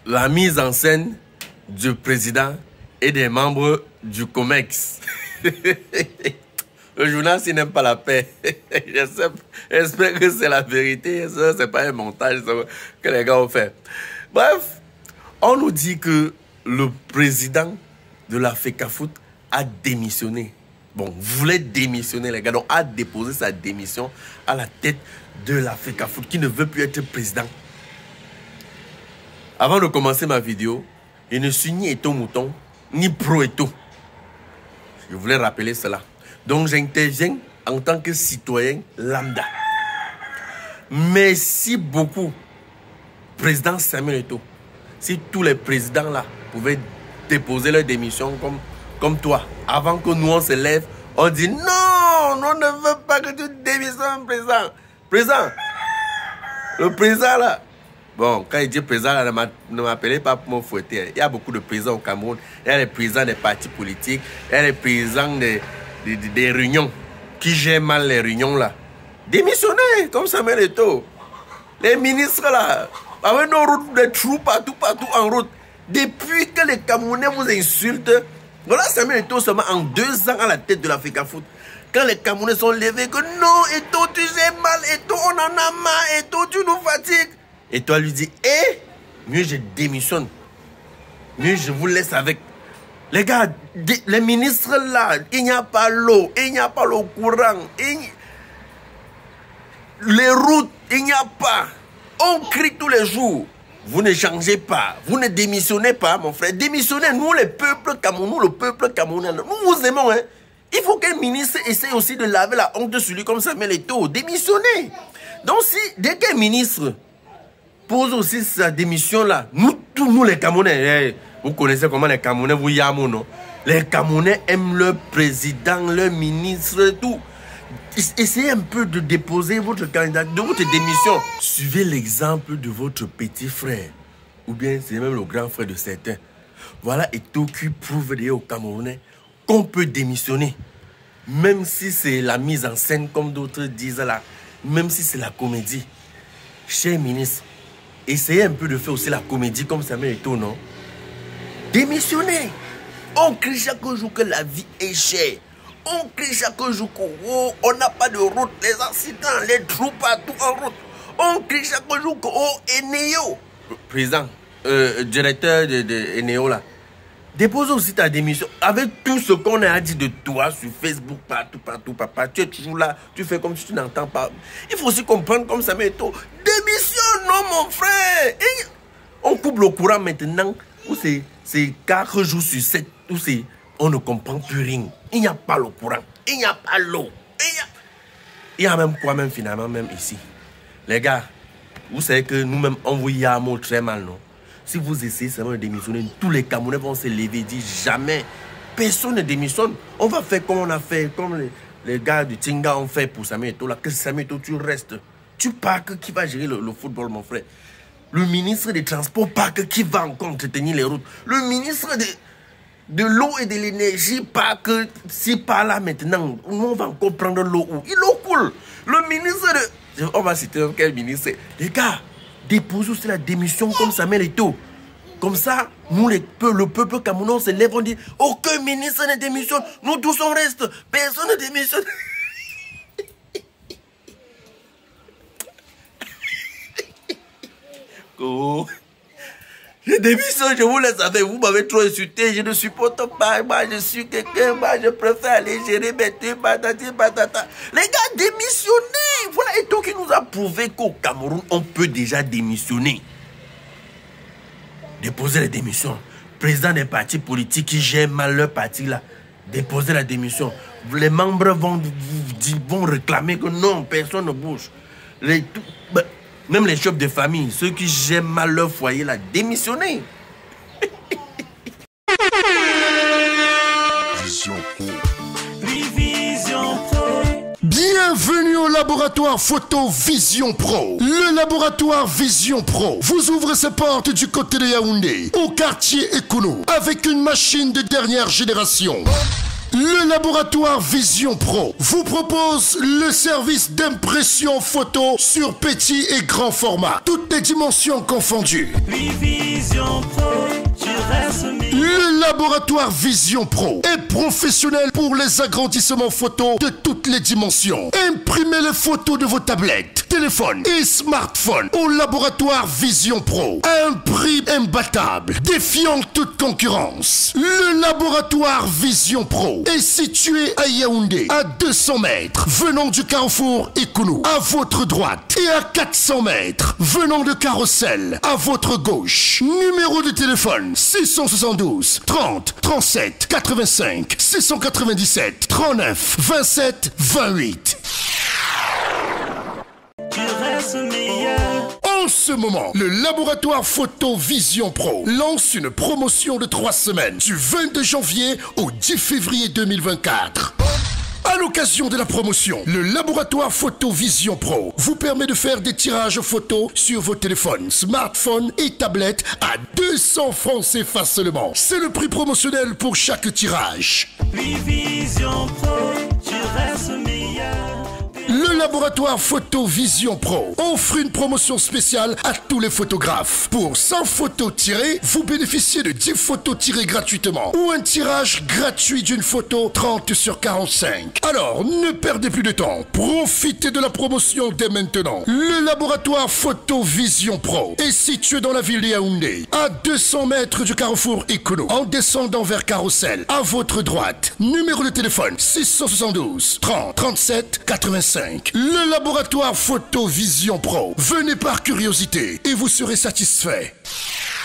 la mise en scène du président et des membres du COMEX. Le journaliste n'aime pas la paix. J'espère que c'est la vérité. Ce n'est pas un montage que les gars ont fait. Bref, on nous dit que le président de la FECAFOOT a démissionné. Bon, voulait démissionner, les gars. Donc, a déposé sa démission à la tête de la FECAFOOT qui ne veut plus être président. Avant de commencer ma vidéo, je ne suis ni Eto Mouton, ni pro Eto. Je voulais rappeler cela. Donc, j'interviens en tant que citoyen lambda. Merci beaucoup, président Samuel Eto'o. Si tous les présidents là pouvaient déposer leur démission comme toi, avant que nous on se lève, on dit non, on ne veut pas que tu démissionnes, président. Président, le président là. Bon, quand il dit président là, ne m'appelez pas pour me fouetter. Il y a beaucoup de présidents au Cameroun. Il y a les présidents des partis politiques. Il y a les présidents des réunions qui gèrent mal les réunions là. Démissionnez comme Samuel Eto'o. Les ministres là, avec nos routes, des trous partout en route. Depuis que les Camerounais vous insultent, voilà Samuel Eto'o seulement en 2 ans à la tête de la FECAFOOT. Quand les Camerounais sont levés, que non, Eto'o, tu gères mal, Eto'o, on en a marre, Eto'o, tu nous fatigues. Et toi lui dis, mieux je démissionne. Mieux je vous laisse avec. Les gars, les ministres là, il n'y a pas l'eau, il n'y a pas le courant, les routes, il n'y a pas. On crie tous les jours. Vous ne changez pas, vous ne démissionnez pas, mon frère. Démissionnez, nous, le peuple camerounais, le peuple camerounais, nous vous aimons, hein. Il faut qu'un ministre essaie aussi de laver la honte sur lui comme Samuel Eto'o. Démissionnez. Donc, si, dès qu'un ministre pose aussi sa démission là, tous nous les Camerounais, vous connaissez comment les Camerounais vous yamou, non? Les Camerounais aiment leur président, leur ministre, tout. Essayez un peu de déposer votre candidat, de votre démission. Suivez l'exemple de votre petit frère, ou bien c'est même le grand frère de certains. Voilà Eto'o qui prouve aux Camerounais qu'on peut démissionner. Même si c'est la mise en scène, comme d'autres disent là, même si c'est la comédie. Cher ministre, essayez un peu de faire aussi la comédie comme Samuel Eto'o, non? Démissionnez. On crie chaque jour que la vie est chère. On crie chaque jour qu'on n'a pas de route, les accidents, les trous partout en route. On crie chaque jour que Eneo, président, directeur de Eneo là, dépose aussi ta démission. Avec tout ce qu'on a dit de toi sur Facebook, partout, papa, tu es toujours là, tu fais comme si tu n'entends pas. Il faut aussi comprendre comme ça, mais toi, démissionne, non mon frère. Et on coupe le courant maintenant, ou c'est 4 jours sur 7, ou c'est... On ne comprend plus rien. Il n'y a pas le courant. Il n'y a pas l'eau. Il y a même quoi même finalement même ici. Les gars, vous savez que nous-mêmes on vous y a un mot très mal, non? Si vous essayez seulement de démissionner, tous les Camerounais vont se lever et dire jamais. Personne ne démissionne. On va faire comme on a fait, comme les gars du Tinga ont fait pour Samuel Eto'o. Là, que Samuel Eto'o, tu restes. Tu pars que qui va gérer le football, mon frère? Le ministre des Transports part que qui va encore entretenir les routes? Le ministre de l'eau et de l'énergie, pas que si par là maintenant, on va encore prendre l'eau où? Il l'eau coule. Le ministre de... On va citer quel ministre? Les gars, déposez aussi la démission comme Samuel Eto'o. Comme ça, nous, le peuple camerounais se lève, on dit aucun ministre ne démissionne. Nous tous on reste. Personne ne démissionne. Oh. Je démissionne, je vous laisse avec vous, m'avez trop insulté, je ne supporte pas, moi je suis quelqu'un, moi je préfère aller gérer mes trucs, patati patata. Les gars, démissionnez. Voilà Eto'o qui nous a prouvé qu'au Cameroun, on peut déjà démissionner. Déposer la démission. Président des partis politiques qui gèrent mal leur parti là, déposer la démission. Les membres vont réclamer que non, personne ne bouge. Même les chefs de famille, ceux qui gèrent mal leur foyer, là, démissionner. Bienvenue au laboratoire photo Vision Pro. Le laboratoire Vision Pro vous ouvre ses portes du côté de Yaoundé, au quartier Ekono, avec une machine de dernière génération. Le laboratoire Vision Pro vous propose le service d'impression photo sur petit et grand format, toutes les dimensions confondues. Vision Laboratoire Vision Pro est professionnel pour les agrandissements photos de toutes les dimensions. Imprimez les photos de vos tablettes, téléphones et smartphones au Laboratoire Vision Pro à un prix imbattable, défiant toute concurrence. Le Laboratoire Vision Pro est situé à Yaoundé, à 200 mètres, venant du carrefour Ekounou, à votre droite, et à 400 mètres, venant de Carrousel, à votre gauche. Numéro de téléphone 672 30 37 85 697 39 27 28. En ce moment, le laboratoire Photo Vision Pro lance une promotion de 3 semaines du 22 janvier au 10 février 2024. À l'occasion de la promotion, le laboratoire Photo Vision Pro vous permet de faire des tirages photos sur vos téléphones, smartphones et tablettes à 200 francs CFA seulement. C'est le prix promotionnel pour chaque tirage. Vision Pro, tu restes meilleur. Le laboratoire Photo Vision Pro offre une promotion spéciale à tous les photographes. Pour 100 photos tirées, vous bénéficiez de 10 photos tirées gratuitement ou un tirage gratuit d'une photo 30 sur 45. Alors, ne perdez plus de temps. Profitez de la promotion dès maintenant. Le laboratoire Photo Vision Pro est situé dans la ville de Yaoundé, à 200 mètres du carrefour Ekounou, en descendant vers Carrousel, à votre droite. Numéro de téléphone 672 30 37 85. Le laboratoire Photo Vision Pro. Venez par curiosité et vous serez satisfait.